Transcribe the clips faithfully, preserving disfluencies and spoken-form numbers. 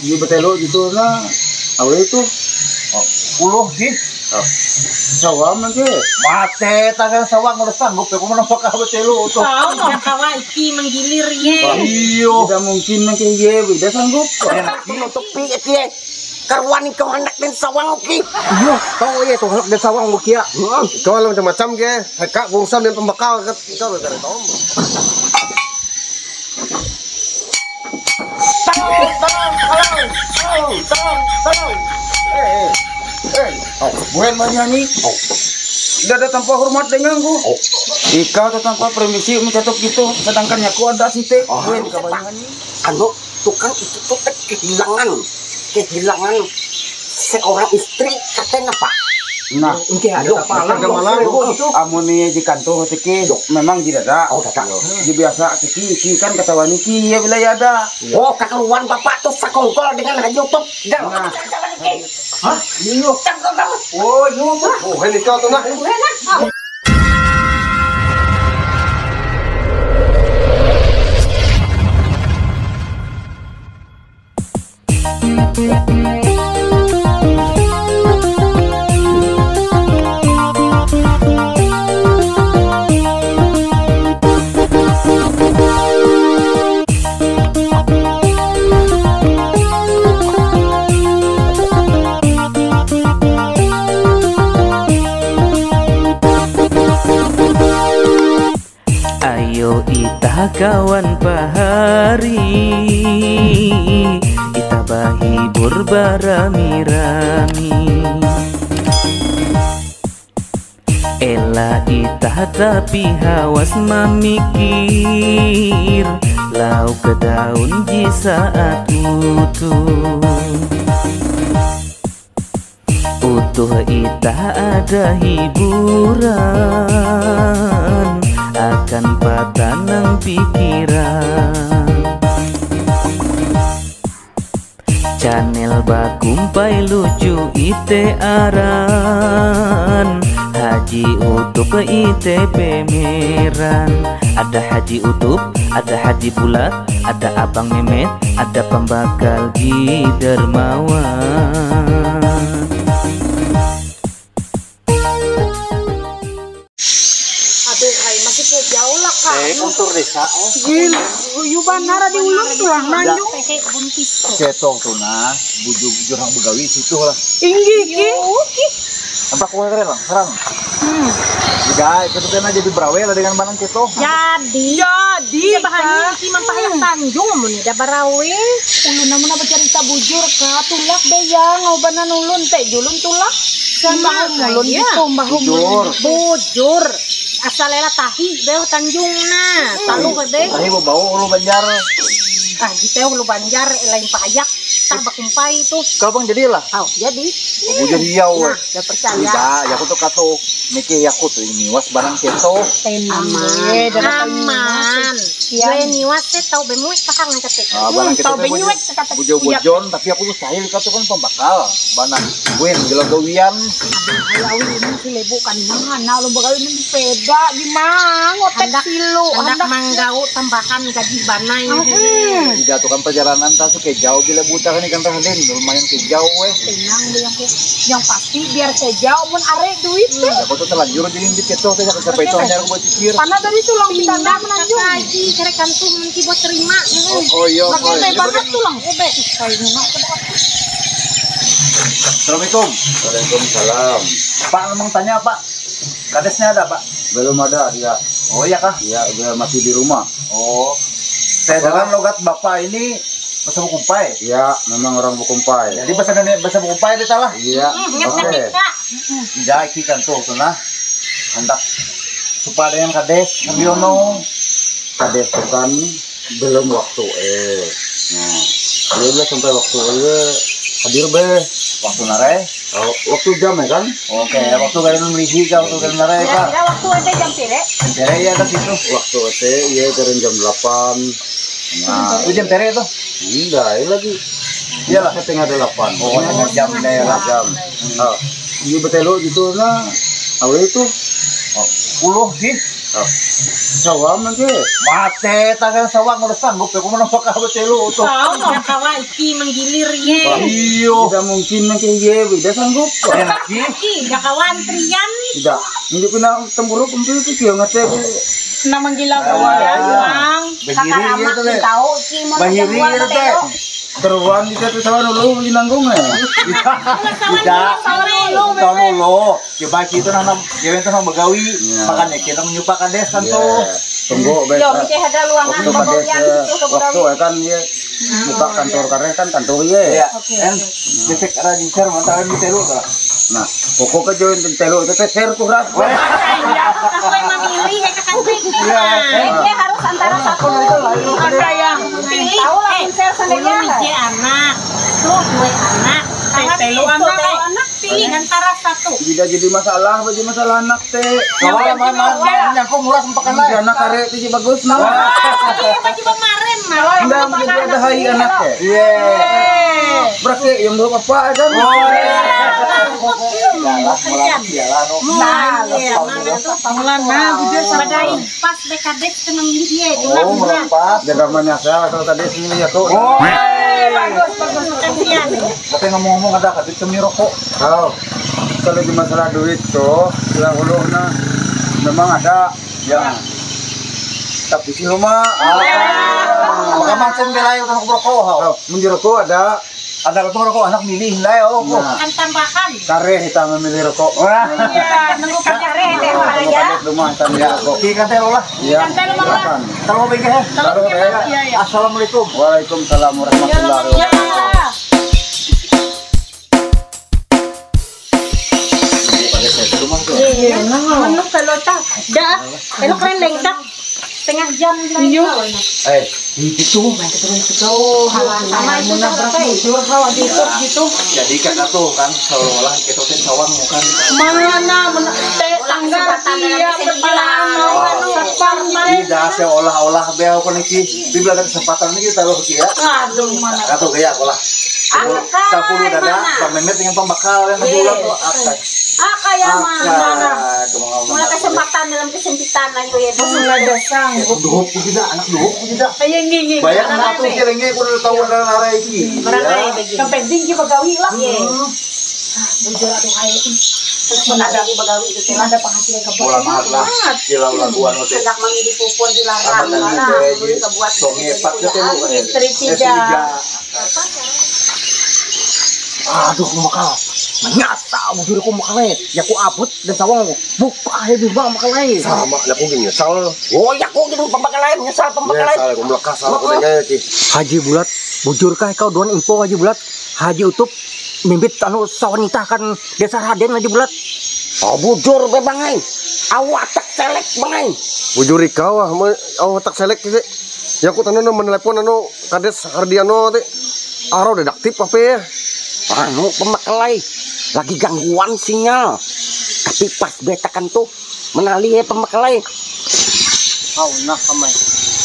Di betelo gitu na. Awal itu. Oh, puluh sih. Oh. Sawang mangke. Mate tangan sawang udah sanggup ya kumaha pakah betelo tuh. Tahu nggak kawa iki menggilir ye. Iyo. Tidak mungkin mangke ye, tidak sanggup. Iyo tuh pi kieu. Karuan kau hendak dan sawang oke. Iya, tahu ya tuh hendak dan sawang mukia. Heeh. Kau lang macam-macam ge. Heka bungsan dan pembekal kat kau dari tahu. Tolong, tolong, tolong, tolong, tolong, tolong. Eh, eh, oh, buen menyanyi. Oh, tidak ada tanpa hormat denganku. Oh, Ika ada tanpa permisi mencatok gitu, sedangkan aku ada site. Oh, buen kebanyakan. Anu tukang itu tuh kehilangan, kehilangan seorang istri katanya pak. Nah, Engke ada apa ada malang itu. Amuni di kantor tiki memang tidak ada. Oh, tidak. Di biasa tiki iki kan kata waniki ya bila ya ada. Oh, kakaruan bapak tuh sakongkol dengan Haji Utop. Dan Nah. hah? Iya. Oh, iya. Oh, ini kau tuh nah. Ayo ita kawan pahari, ita bahibur barami-rami. Ela ita tapi hawas memikir, lau ke daun di saat utuh. Utuh ita ada hiburan, akan patanang pikiran. Channel bakumpai lucu ite aran, Haji Utop ite pemeran. Ada Haji Utop, ada Haji Bulat, ada Abang Memet, ada pembakal Ji Dermawan. Aduh, ay masih ke jauh lah kak. Eh, untuk desa. Gil, guyuban nara di ulung tulang nanjung. Pehe buntis. Ketong tuh nah, bujuk jurang begawi situ lah. Tinggi ki. Tempat kue keren lah, serang. Hmm. Juga, itu kan aja di Brawe lah dengan barang ketong. Jadi, jadi bahannya ki mampahayang Tanjung mun da barawe. Ulun namun na bercerita bujur ka tulak beyang ngobanan ulun teh julun tulak. Sama ulun gitu mbahum Bujur. Bujur. Asal ela tahi beu Tanjungna. Talu gede. Ini mau bawa ulu Banjar. Ah, gitu ulu Banjar lain payak. Tah bakumpai itu. Kau bang jadi lah. Oh, jadi. Bujur hiau. Nah, udah percaya. Tidak, ya aku tuh kato. Niki aku tuh ini was barang keto. Aman. Aman. Ya niwas teh tau bemuet kakang kate. Ah, barang keto. Tau benyuet kate. Bujo-bujon, tapi aku tuh sahil kata kan pembakal. Banang buen gelagawian. Ayawi ini si lebu kan mana lu bakal ini sepeda gimana ngotek silu hendak manggau tambahan gaji banai. Tidak tuh kan perjalanan tak ke jauh bila buta kan ikan raden lumayan ke jauh weh. Tenang deh yang yang pasti biar sejauh pun are duit teh. Aku tuh terlanjur jadi di keto teh sampai itu hanya aku buat pikir. Karena dari tulang kita ndak menanjung. Gaji cari kantung nanti buat terima. Oh iya. Pakai banget tulang ube. Kayak nak Assalamualaikum. Waalaikumsalam. Pak memang tanya Pak. Kadesnya ada Pak? Belum ada dia. Oh iya kah? Ya, dia masih di rumah. Oh. Saya dengar logat Bapak ini bahasa Bukumpai. Ya, memang orang Bukumpai. Jadi bahasa bahasa Bukumpai itu salah. Iya. Oke. Iya, iki kan tuh tuh nah. Hendak supaya dengan kades Nabiono. Kades itu kan belum waktu eh. Nah, dia sampai waktu eh hadir be. Waktu nare. Oh, waktu jam ya kan? Oke, waktu kalian melisi kau waktu kalian nare Pak. Ya waktu ada jam tere. Tere ya ke situ. Waktu itu ya dari jam delapan. Nah, itu jam tere itu. Enggak, ini lagi. Iyalah Setengah delapan. Oh, ini jam daerah jam. Oh, ini betelo gitu nah. Awal itu Oh, puluh sih. Sawam lagi. Mate tangan sawang udah sanggup ya kumaha bakal betelu tuh. Tahu nggak kawan iki menggilir ye. Iyo. Tidak mungkin lagi ye, tidak sanggup. Enak sih. Iki nggak kawan trian. Tidak. Hindi pina tempuru kumpul itu kyo ngate. Na menggila kawan bang. Bahiri gitu deh. Tahu iki mau Bahiri gitu deh. Teruan di satu sawan dulu di nanggung eh. Tidak. Tahun dulu. Coba kita nanam, kita itu nanam begawi. Makanya kita menyupa kades kan tuh. Tunggu Yo, besok. mesti ada luangan Waktu kades bagian itu ke waktu eh, kan ye buka kantor karena kan kantor ye. Iya. Kan besek ada jicer mantaran di telu lah. Nah, pokoknya join di telu itu teh share kurang. Aku yang memilih ya kakak Dia harus antara satu. Ada yang pilih. Tahu lah share sendiri anak. Tuh dua anak. Telu anak. Pilih antara satu. Tidak jadi masalah, jadi masalah anak teh. Kawan mana yang kok murah sempakan Jadi anak karek itu bagus nah. Iya, baju kemarin malah. Enggak mungkin ada hari anak teh. Iya. Berarti yang belum apa kan? Nah, iya, mana tuh pamulan nah, bujur sabadain pas dekades tenang dia itu lah Oh, bulan. melepas. Jangan menyasar kalau tadi sini ya tuh. Oh. Bagus, bagus kasihan. Tapi ngomong-ngomong ada kadit semi rokok. Tahu. Kalau di masalah duit tuh, yang ulungna memang ada yang tapi si rumah Maka macam belai untuk rokok. menjerokok ada Ada untuk rokok anak milih lah oh. Nah. Kan tambahan. kare kita memilih rokok. Iya, nunggu kacare deh orang ya. Di rumah kita milih rokok. Oke kan telo lah. Iya. Santai lu, Mang. silakan. Kalau begini. Taruh deh. Iya, iya. Assalamualaikum. Waalaikumsalam warahmatullahi wabarakatuh. Ya. Iya, menuk kalau tak. Dah, elok keren deh tak. Tengah jam lagi. Eh, itu main ketemu itu. Sama itu sampai jujur kalau di itu gitu. Jadi kan tuh kan seolah-olah kita tuh sawang kan. Mana men teh tangga dia perpalaan anu separ main. Tidak seolah-olah beo koneksi. Bila ada kesempatan ini kita lo kia. Aduh mana. Atau gaya olah. Sepuluh dada, bang Mehmet dengan pembakal yang kedulang tuh akan. Ah kayak mana? Mulai Akan. kesempatan dalam kesempitan ayo ya. Mulai dasang. Duhuk tidak, anak duhuk tidak. Ayo ngingi. Bayang anak tuh kelengnya kudu tahu ada nara ini. Barangkali begini. Sampai tinggi bagawi lah. Bujur aduh ayo. Terus menadapi bagawi itu telah ada penghasilan kebun. Bola mahat lah. Kila laguan oke. Sejak mami di pupur dilarang. Apa Mana tadi beli kebuat songe pat ke telu kan. istri Eh, tiga. Aduh, makal. Nyata bujur ko makalay. Ya ko abot dan sawang ko. Buka hebi ba makalay. Sama lah kung nyesal. Oh, ya kok gitu pembakalan, nyesal pembakalan. Nyesal kung melekas salah ko dengan ki. Haji Bulat, bujur kah kau doan info Haji Bulat? Haji Utup mimbit anu sawanita kan desa Raden Haji Bulat. Oh, bujur be bangai. Awak tak selek bangai. Bujur ikaw ah, oh tak selek ki. Ya ko tanan menelepon anu kades Hardiano teh. Araw dedaktif apa ya? Anu pemakalai lagi gangguan sinyal. Tapi pas betakan tuh menali ya pemakalai. Kau nak kamay.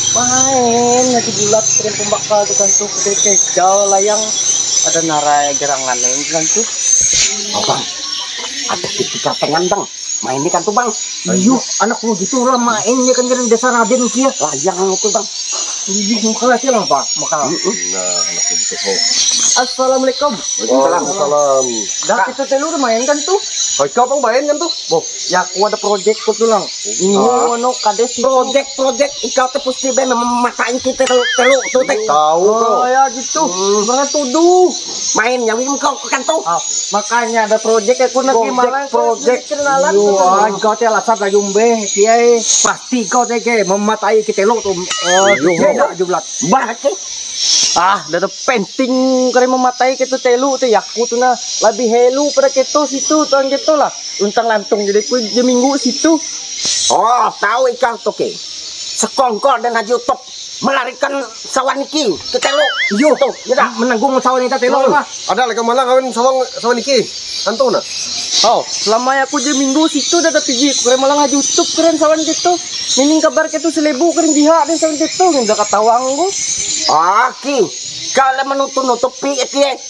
Main nanti bulat kirim pembakal tuh kan tuh ke kecau layang ada narai gerangan kan tuh. Oh, Bang. Ada ketika pengen Bang. Main ini kan tuh Bang. Ayo anak lu gitu lah main ya kan dari desa Raden kia. Layang itu Bang. Jadi mukalah sih lah Pak. Makal. Nah, anak itu kok. Assalamualaikum. Waalaikumsalam. Dah kita telu udah main kan tuh. Hoy kau pang bayan kan tuh? Boh, ya aku ada project kok tuh lang. Ini anu kades Project project ikau teh pasti be mematain kita telu telu tuh teh. Tahu Oh kau. ya gitu. Banget tuduh. Main nyawin kau kan tuh. Ah, makanya ada project aku nanti malah project. kenalan. Wah, kau teh lasat lagi umbe kiai. Pasti kau teh ke mematai kita lo tuh. Oh, ya jublat. Berarti Ah, ada penting kare mematai kita telu teh yaku tuh na lebih helu pada keto situ tuan gitu lah. Untang lantung jadi ku di minggu situ. oh tahu ikau tuh ke. Sekongkol dan Haji Utop melarikan sawan iki ke telu. Yo tuh, ya dah. menanggung sawan kita telu Oh, lah. ada lagi malah kawin sawang sawan iki. Anto na. Oh, selama aku di minggu situ dah pigi keren malah Haji Utop keren sawan gitu. Mining kabar gitu selebu keren jihad dan sawan gitu nggak katawang gua. Oke, kalau menutup-nutupi itu ya,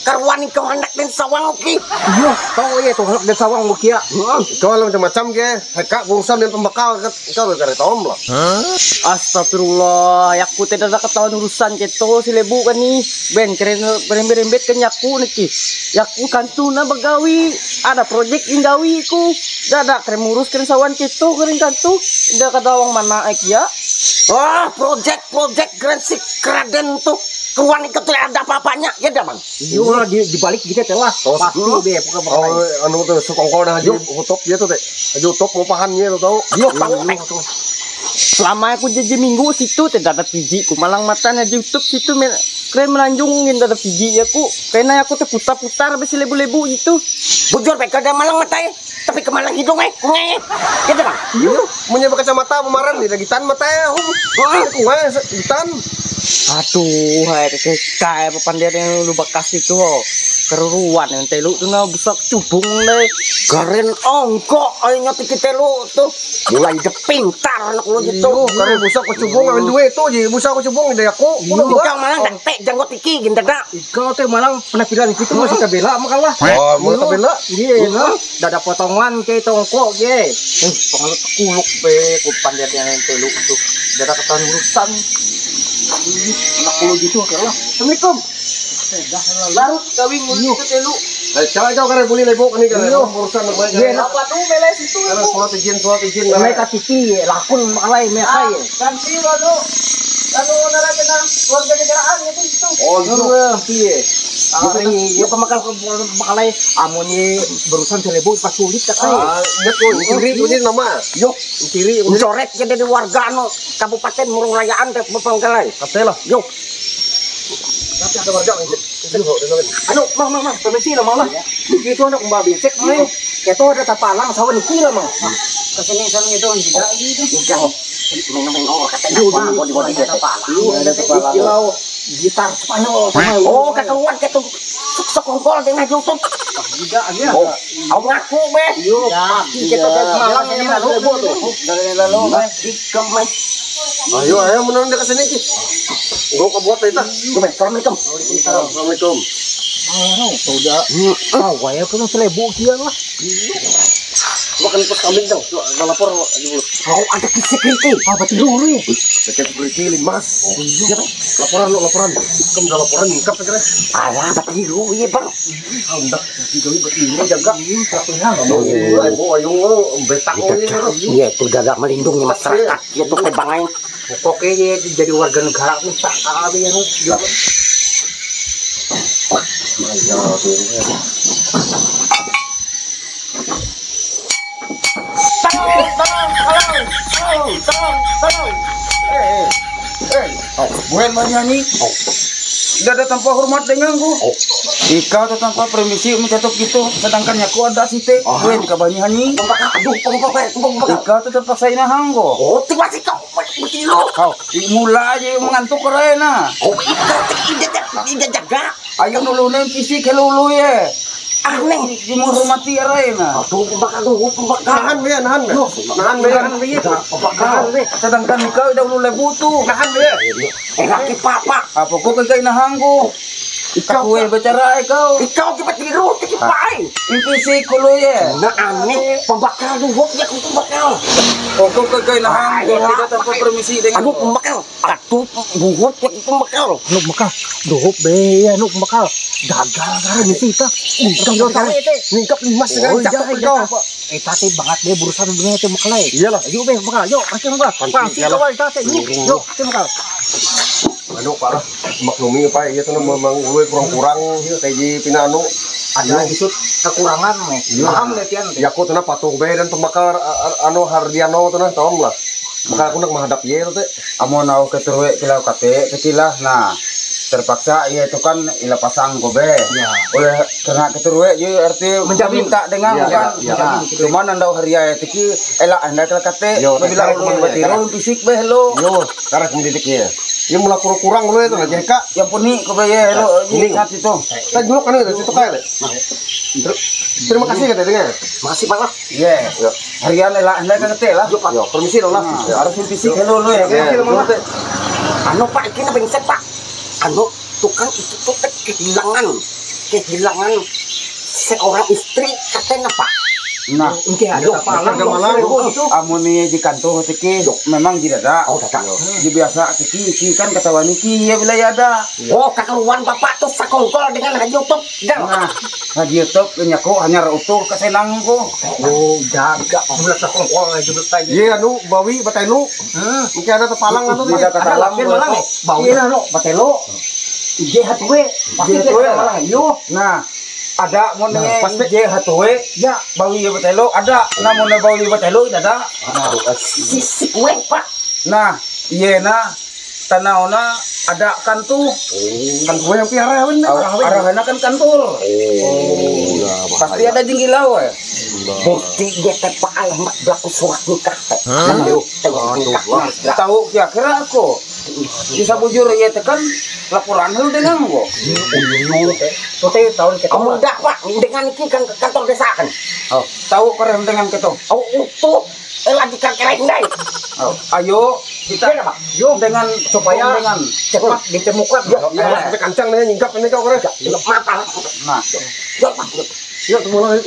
karuan ikaw hendak dan sawang oke. Iya, tahu ya tuh dan sawang mo kia. Ikaw alam macam-macam ke, heka bungsan dan pembakal ikaw kare tom lah. Astagfirullah, yaku tidak ada ketahuan urusan gitu si lebu kan nih. Ben keren berembet-rembet kan yaku niki. Yaku kantu na bagawi, ada project inggawi ku. Dada keren ngurus keren sawan gitu keren kantu. Ida kadawang mana ek ya. Wah, project-project grensik keraden tuh. Karuan ikaw tuh ada apa-apanya, ya dah bang. Iya, di, di balik kita telah. Pasti be pokoknya Oh, pakai. anu tuh sukongkol dah haji utok dia tuh teh. Haji utok mau pahannya tuh tahu. Yo, tahu nek. Selama aku jadi minggu situ tidak ada piji ku malang matanya di YouTube situ men, keren melanjungin tidak ada piji ya ku karena aku tuh putar-putar besi lebu-lebu itu. Bujur baik ada malang mata ya, tapi kemalang hidung eh, nge. Ya dah bang. Iya, punya kacamata pemaran di lagitan mata ya. Wah, kuah hitam. Aduh, hai kayak kayak pepandian yang lu bekas itu oh. Keruruan yang telu tuh na busak cubung deh. Karen ongkok ayo tiki telu tuh. Mulai de pintar anak lu gitu. Iya, karena busak kecubung ngambil duit tuh, jadi busak kecubung dari aku. Udah Ikaw malang dak janggot iki ginda dak. Ikaw tuh malang penampilan itu masih kabela makalah. Oh, mau tabela. Iya, no. Dada potongan kayak tongkok ye. Eh, pengalut kuluk be ku pandian yang telu tuh. Dada ketahuan urusan. Anak kulo gitu kalah. Assalamualaikum. Larut kawin ngurus ke telu. Eh, cakap kau karena boleh lebok ni kan. Urusan nak baik. Ye, apa tuh bela situ Karena ibu. surat izin, surat izin. Mereka tiki lakun makalai mereka ye. Kan si wado. Ano nara kana warga negaraan itu itu. Oh, Itu piye. Ah, ini ya pemakal makalai amonnya berusan telebu pas sulit tak kai. Ah, ingat kau, ciri tu je nama. Yo, Ciri, corek jadi di warga anu Kabupaten Murung Rayaan teh Bepanggalai. kata lah. Yo, Tapi ada warga ni. Anu, mang mang mang, permisi lah mang lah. Begitu anak mbak bisik mang. Itu ada tapalang sawan iki lah mang. Kesini sana itu tidak jangan main-main oh kata apa mau dibawa dia tapalang. Kilau gitar Spanyol. Oh, kekeluar ke tuh sekongkol dengan YouTube. Juga aja. Oh, aku ngaku be. Yo, kita dari Malang ini lalu tuh. Dari lalu ikam mah. Ayo, ayo menurun dekat sini ki. Gua kau buat itu. Coba, assalamualaikum. Assalamualaikum. Ah, sudah. Ah, waya kan selebu kian lah. Makan pas kambing dong. Dah lapor dulu. Kau ada security. Apa tidur ni? Dekat beriki limas. Iya, laporan lo laporan. Kamu dah laporan ingkap kira. Alah, tapi lu iya bang. Hendak tiga ini jaga. Tapi Oh, ayo betak oh ini. Iya, itu jaga melindungi masyarakat. Itu kebangai. pokoknya jadi warga negara pun tak ada yang Tolong, tolong, tolong, tolong, tolong, tolong. Eh, eh, eh. Oh, bukan menyanyi. Oh. Tidak ada tanpa hormat denganku. Oh. Ika tu tanpa permisi mencatuk gitu. Sedangkan aku ada site. Oh. Bukan kebanyakan. Aduh, pembakar, pembakar. Ika tu terpaksa inahang ko. Oh, tiba sih kau begilo. Kau mula aja mengantuk kerana. Oh, itu tidak tidak jaga. Ayo nulunin fisik helulu ya. Aneh. Menghormati arena. Aduh, pembakar, aduh, pembakar. Nahan be, nahan be. Nahan be, nahan be. Pembakar. Sedangkan ikaw dah ulay buto. Nahan be. Eh, laki papa. Apa ko kay inahang ko? Ikaw eh bicara ikaw. Ikaw di tiru, di pai. Yung fisik ko lo ya. Na aneh, pembakar duhok ya kung pembakar. O ko kay inahang ko tidak tanpa permisi dengan. Aduh, pembakar. Aduh, buhok ya pembakar. Nuk makal, dohop be, nuk makal. Gagal kan ni kita. Ikaw yo tahu itu. Ningkap limas sekarang cakap kau. Eh tadi banget be berusan dengan itu makal. Iyalah. Ayo be makal, yo, macam makal. Pasti kawal tadi. Yo, macam makal. Anu parah maklumi apa ya itu memang gue kurang-kurang kayak di pinanu Ada isut kekurangan nih. Paham letian. ya aku tuh patuh be dan pembakar anu Hardiano tuh nah tahun lah maka aku nak menghadap ye tuh teh Amo na o ketuwe kilaw kate ketilah na. Terpaksa ya itu kan ila pasang ko be. Ya. Oleh karena ketuwe je arti Menjamin. minta dengan Ya, kan. ya, Nah, cuman anda haria tiki ela anda kala kate Yo, bila tarik ulun mana, batiro fisik be hello. yo karena mendidik ye ya mulai kurang-kurang lu itu aja kak Yang puni ko be ye hello Ini. ingat itu. kita juluk kan itu situ kaya deh terima kasih kata dengar Masih banget. Ye. Harian ela anda kate lah. yo permisi dong lah Nah, harus fisik hello lo ya. Ya, Kan? dulu teh. Anu pak, ini brengsek pak. Anu tukang itu tuh teh kehilangan kehilangan seorang istri katanya Pak. Nah, Engke ada palang malang amun ieu di kantor tiki memang tidak ada. Oh, dadak. Di biasa tiki iki kan kata waniki ya bila ada. Oh, kekeluan Bapak tuh sakongkol dengan Haji Utup. Nah, Haji Utup nyaku hanya utuh kesenang ko. Oh, jaga ulah sakongkol aja betay. Iya anu bawi batelu. Engke ada tepalang anu Tidak kata Ada lapin malang eh. Bau na no, batelo. Ije hatwe, pasti Ije hatwe. malang yo. Nah, ada mun Nah, nah, pasti. je hatwe Ya, bawi ieu batelo ada. Namun bawi batelo tidak ada. sisik we Pak. Nah, iyeuna tanaona ada kantu. kan gue yang piara we. Arahana kan kantor. Pasti ada jinggilau we. Bukti dia teh Pak ayah mak berlaku surat nikah teh. Aduh, nikah. Tahu kira-kira aku. Bisa bujur ieu teh kan laporan heula dengan gua. Tuh teh tahun kita. Kamu dak Pak, dengan iki kan ke kantor desa kan. Oh, tahu keren dengan keto. Oh, utuh. Eh lagi kakek dai. Oh, ayo kita Kita Pak. Yo dengan supaya dengan cepat ditemukan. Yo, Ya, sampai kancang nih nyingkap ini kau keren. yo mata. nah Yo Pak. Yo. Yuk mulai.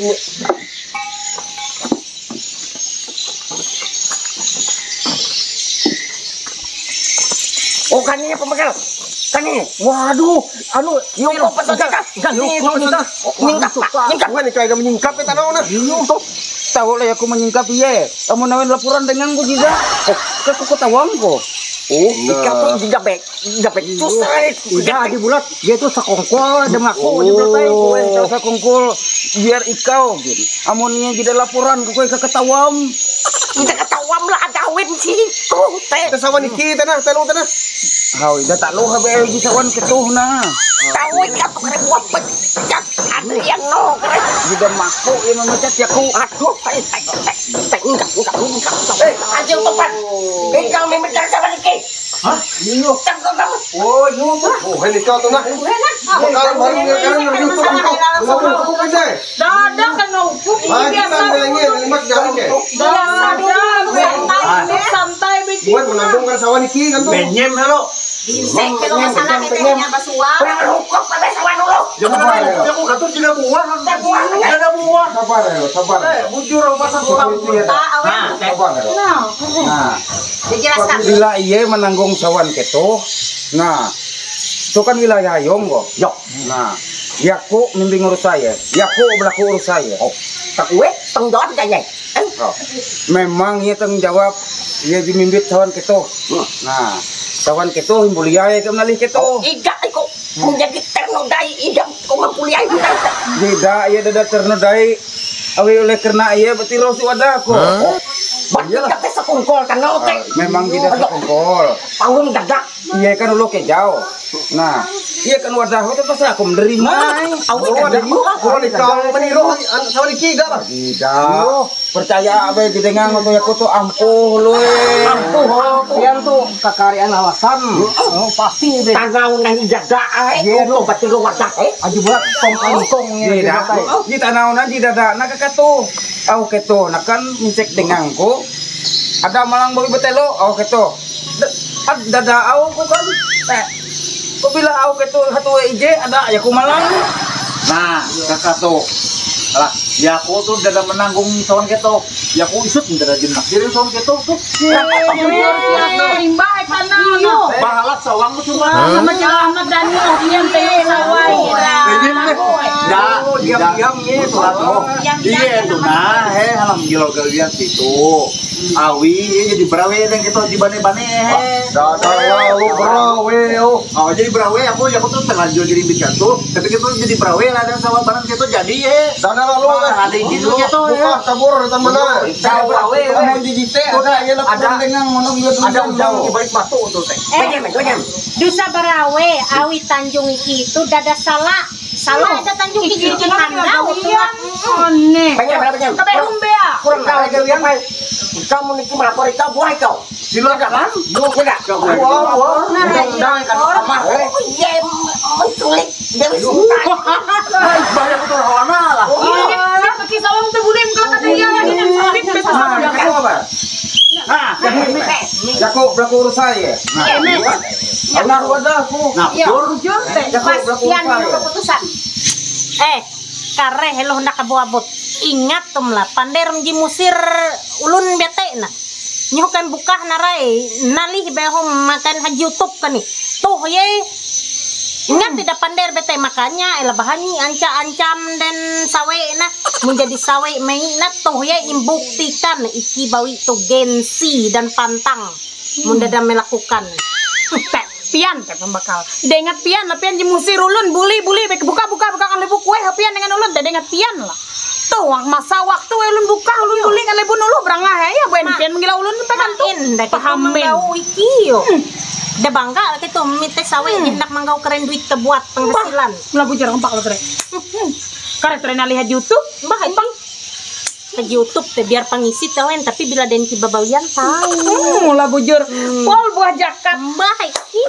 Oh, kan ini pemegang. Kan ini. waduh, anu Yo kok pesan kita. Kan ini kita. Nyingkap Pak. Nyingkap. Gue nih kayak menyingkap ya tanah mana. tahu lah aku menyingkap iye. Kamu nawain laporan dengan gua juga. Eh, aku ketahuan kok. Oh, ikan tuh digabek. Digabek. Susah. Udah di bulat, dia tuh sakongkol dengan aku di bulat ayo kowe saya sakongkol biar ikau gini. Amunnya jadi laporan kowe ke ketahuan. Kita ketahuan lah ada awin situ teh. Kita sama niki tanah, telu tanah. Hawi dah tak lu habe di sawan ketuh na. Tahu ikan tuh keren buat pecat. Ada yang no keren. Juga maku yang memecat ya ku. Aduh, teh teh teh teh enggak enggak enggak. Eh, aja teman. Engkau memecat sama niki. Hah? Iyo. Tangkap kamu. Oh, iyo. Oh, ini kau tanah. Kalau baru sekarang dari YouTube kau. Mau aku bisa. Dada kan upup Ah, kita ngelengin, lima jalan ke. santai santai bikin. Buat menabung ke sawah niki kan tuh. Benyem halo. Bisek kalau masalah kita nyapa suap. Kurang hukum pada sawan dulu. Sabar ya. Aku kata tidak buah. Buah. Tidak buah. Sabar ya, sabar. Bujur pasang sulam. Tak awet. Sabar ya. Nah, Nah, dijelaskan. bila iye menanggung sawan ketuh. Nah, itu kan wilayah ayong kok. Yo, Nah, yaku mimpi ngurus saya. Yaku berlaku urus saya. oh, tak we tanggung jawab kayaknya. Eh, Oh. Memang ia tanggung jawab ia dimimbit sawan ketuh. Nah, sawan ketuh mulia ya kemenalih ketuh. iga iku menjadi ternodai idam kau kuliah itu. Tidak, ia dada ternodai. Awi oleh karena ia betiro su ada aku. Berarti kata sekungkol kan lo teh. Memang tidak sekongkol. Panggung dadak. Iya kan lu ke jauh. Nah, iya kan wadah itu pasti aku menerima. Awi Oh, ada dadak. kau nih kau meniru sawah niki dah lah. Tidak. Percaya apa yang didengar untuk aku tuh ampuh lu. Ampuh. Pian tuh kekarian alasan. Oh, pasti deh. Tanau nang jaga ae. Untuk betul wadah eh. Aji buat tong-tong tidak. Di tanah nanti dada nak ketu. Au ketu nak kan micek denganku. Ada malang bawi betelo. Au ketu. Dada au ku kan. Eh. Kau bilang au ketu satu ije ada ya ku malang. Nah, kakak tuh. Alah, ya aku tuh udah menanggung sawan keto. Ya aku isut udah jenak. Jadi sawan keto tuh. Rimba tanah no. Bahalat sawang tuh cuma. Sama jalan anak Daniel diam teh sawai. Benyem deh. Dah, diam-diam gitu lah tuh. Iya tuh nah, heh halam gilo kalian situ. Awi jadi berawe dan kita di bane-bane heh. Dadah lu berawe oh. Oh jadi berawe aku ya aku tuh terlanjur jadi bikin tuh. Tapi kita jadi berawe lah dan sama barang kita jadi ya. Dadah lalu Ada gitu gitu buka ya. tabur dan mana. Saya berawe mau dijite ada ya laporan dengan ngono bieu Ada jauh di balik batu tuh teh. Banyak banyak. Dusa Barawe, Awi Tanjung iki itu dada salah. Salah ada Tanjung iki iki handau iya. Aneh. Banyak banyak. Kabeh umbea. Kurang tahu kalian mai. Kamu niki melapor kau buah kau. Silakan. Yo enggak. Wah, wah. Undang-undang kan apa? Oh iya, menculik Dewi Sultan. Banyak betul hawana lah. Ini pakai sawang teh boleh kalau kata iya lagi kan salib bebas Nah, aku apa? Nah, Jaku berlaku urus saya. Nah, benar wadah aku. nah, Ya, betul. jujur teh Jaku berlaku urus pastian saya. keputusan. Eh, kare helo hendak kabut. Ingat tum lah, pandai remji musir ulun bete na. Nyukan buka narai, nalih behom makan haji YouTube kan nih. Tuh ye, ingat tidak pandai bete makanya elah bahani anca-ancam dan sawe na menjadi sawe main na tuh ye imbuktikan iki bawi tu gensi dan pantang mundada melakukan. Teh pian teh pembakal. Tidak ingat pian lah pian jemusir ulun buli-buli baik buka-buka buka kan lebu kue pian dengan ulun tidak ingat pian lah. Tuh masa waktu ulun buka ulun buli kan lebu nulu berangah ya buen pian menggila ulun pekan tuh. Pahamin. Iki yo. Da bangga lah gitu minta sawe hendak manggau keren duit kebuat penghasilan. Lagu jarang pak lo tere. Karena tere lihat YouTube, Mbah bang ke YouTube teh biar pengisi tawen tapi bila den kibabawian tahu. mula bujur. Pol buah jakat. Mbah iki.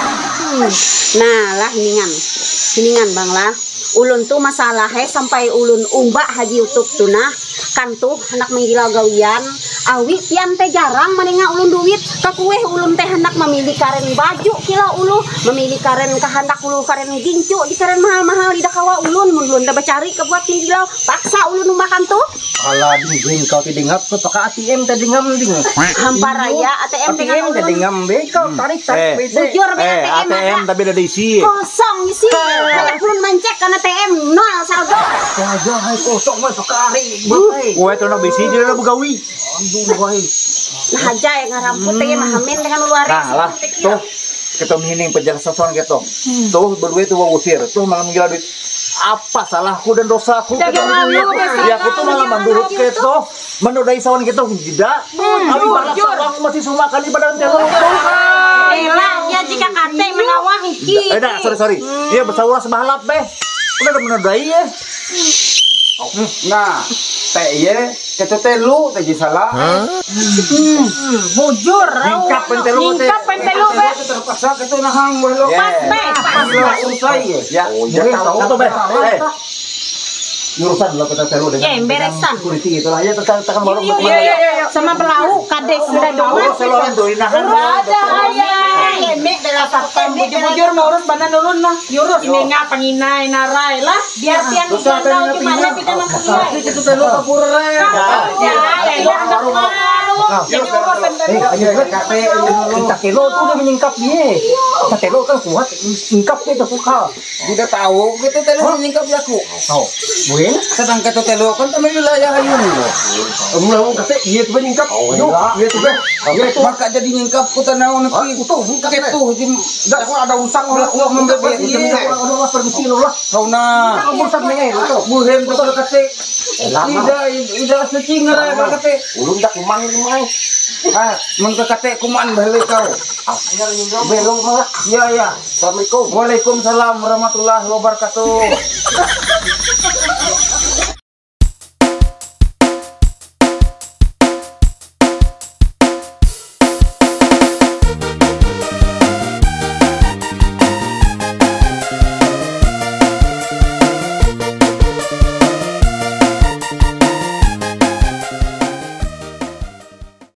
Nah lah hiningan, hiningan bang lah. Ulun tuh masalahnya sampai ulun umbak haji YouTube tuh nah kan tuh hendak menggila gawian awi pian teh jarang menengah ulun duit kakueh ulun teh hendak memilih karen baju kila ulu memilih karen kehendak ulu karen gincu di karen mahal-mahal di dakawa ulun ulun dah bacari kebuat menggila paksa ulun umbakan tuh Alah dingin kau tidak ngap kau pakai A T M tadi ngam ding. hampa raya A T M dengan A T M tadi ulun ngam be kau tarik tarik beda. bujur be Eh, A T M A T M ada tapi ada isi. kosong isi kalau ulun mencek karena A T M nol saldo Saja hai kosong mah pakai hari bae. Kue tu nak bisi dia nak begawi. Aduh bae. nah aja yang ngaramput teh mahamin dengan luar Nah lah, tuh kita menghining penjelasan gitu. Tuh berdua itu usir, tuh malah menggila duit. Apa salahku dan dosaku? Kita ya aku tuh malah mandurut gitu, menodai sawan gitu tidak. Tapi malah sawan masih sumakan di badan telur. Elah dia jika kate mengawah iki. Eh dah, sorry sorry. Dia bersaura sebalap beh. Udah udah menodai ya. Nah, teh ye, kita teh lu teh salah. Bujur. Ningkap pentelu teh. Ningkap pentelu be. Terpaksa kita nahang boleh lo. Pas teh. Pas usai ye. Ya, ya tahu tuh beh. Eh, urusan lo kita telu dengan Ya, beresan. security itu lah ya tekan tekan baru. Yuk, yuk, yuk, yuk. Sama pelau kades sudah Oh, doang. seloran tuh inahan. Ada ayah. Emek dalam satpam bujur-bujur mau urus badan dulu nah. Yurus ini ngap penginai narai lah. Biar pian ikan tahu gimana kita mempunyai. Itu telu kapur re. Ya, elah anak malu. Jadi urus Eh, ayo kate kita telo tuh udah menyingkap dia. Kita telo kan kuat, menyingkap kita suka. Tidak tahu kita teh lu menyingkap yaku. Tahu. Buen, Sedang kita teh lu kan temen wilayah ayun lo. mula kate iya tuh menyingkap. Yo, iya tuh be. Iya tuh. Maka jadi nyingkap kita naon nepi. Utuh, menyingkap. Ketuh jim Dak ada usang ulah ulah membebas Iya, ieu. orang permisi lo lah. Kau na. Kamu sampe ngai itu. Buhen betul kate. Ida ida secing ngara kate. Ulun dak kumang mai. Ah, mun ke kate kuman balik kau. Belum malah. Ya ya. Assalamualaikum. Waalaikumsalam warahmatullahi wabarakatuh.